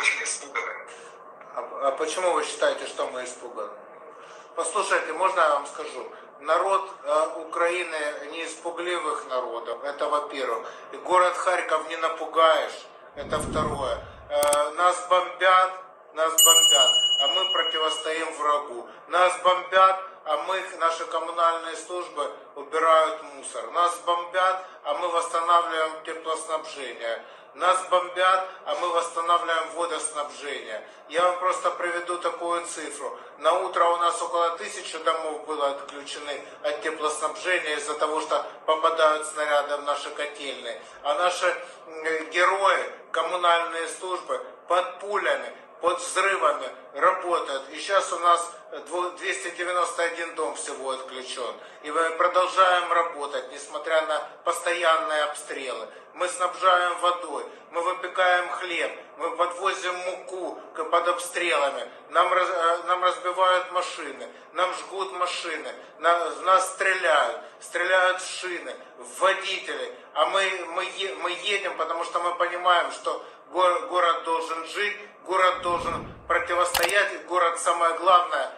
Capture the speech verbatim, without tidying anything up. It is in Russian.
очень испуганы. А, а почему вы считаете, что мы испуганы? Послушайте, можно я вам скажу? Народ э, Украины не из пугливых народов, это во-первых. И город Харьков не напугаешь, это второе. Э, нас бомбят, нас бомбят, а мы противостоим врагу. Нас бомбят, а мы, наши коммунальные службы убирают мусор. Нас бомбят, а мы восстанавливаем теплоснабжение. Нас бомбят, а мы восстанавливаем водоснабжение. Я вам просто приведу такую цифру. На утро у нас около тысячи домов было отключены от теплоснабжения из-за того, что попадают снаряды в наши котельные. А наши герои, коммунальные службы под пулями, под взрывами работают. И сейчас у нас двести девяносто один дом всего отключен. И мы продолжаем работать, несмотря на постоянные обстрелы. Мы снабжаем водой, мы выпекаем хлеб, мы подвозим муку под обстрелами. Нам, нам разбивают машины, нам жгут машины, на, в нас стреляют, стреляют в шины, в водителей. А мы, мы, мы едем, потому что мы понимаем, что город должен жить, город должен противостоять, город, самое главное,